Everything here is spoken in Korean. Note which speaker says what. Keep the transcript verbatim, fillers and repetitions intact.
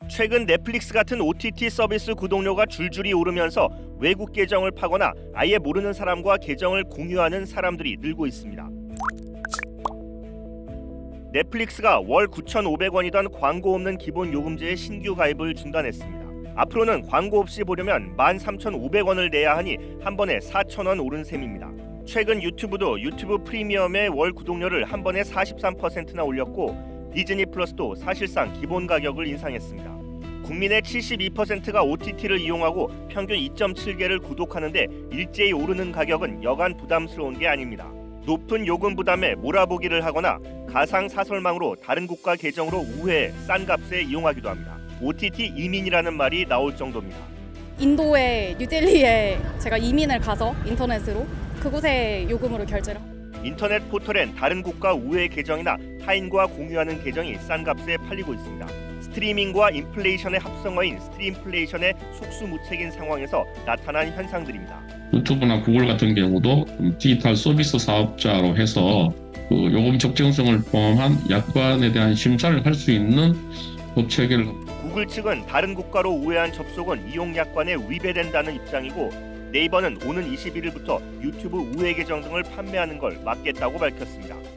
Speaker 1: 최근 넷플릭스 같은 오티티 서비스 구독료가 줄줄이 오르면서 외국 계정을 파거나 아예 모르는 사람과 계정을 공유하는 사람들이 늘고 있습니다. 넷플릭스가 월 구천오백 원이던 광고 없는 기본 요금제의 신규 가입을 중단했습니다. 앞으로는 광고 없이 보려면 만 삼천오백 원을 내야 하니 한 번에 사천 원 오른 셈입니다. 최근 유튜브도 유튜브 프리미엄의 월 구독료를 한 번에 사십삼 퍼센트나 올렸고 디즈니 플러스도 사실상 기본 가격을 인상했습니다. 국민의 칠십이 퍼센트가 오티티를 이용하고 평균 이 점 칠 개를 구독하는데 일제히 오르는 가격은 여간 부담스러운 게 아닙니다. 높은 요금 부담에 몰아보기를 하거나 가상 사설망으로 다른 국가 계정으로 우회해 싼 값에 이용하기도 합니다. 오티티 이민이라는 말이 나올 정도입니다.
Speaker 2: 인도의 뉴델리에 제가 이민을 가서 인터넷으로 그곳에 요금으로 결제를
Speaker 1: 인터넷 포털엔 다른 국가 우회 계정이나 타인과 공유하는 계정이 싼 값에 팔리고 있습니다. 스트리밍과 인플레이션의 합성어인 스트림플레이션의 속수무책인 상황에서 나타난 현상들입니다.
Speaker 3: 유튜브나 구글 같은 경우도 디지털 서비스 사업자로 해서 그 요금 적정성을 포함한 약관에 대한 심사를 할 수 있는 법 체계를
Speaker 1: 구글 측은 다른 국가로 우회한 접속은 이용 약관에 위배된다는 입장이고 네이버는 오는 이십일 일부터 유튜브 우회 계정 등을 판매하는 걸 막겠다고 밝혔습니다.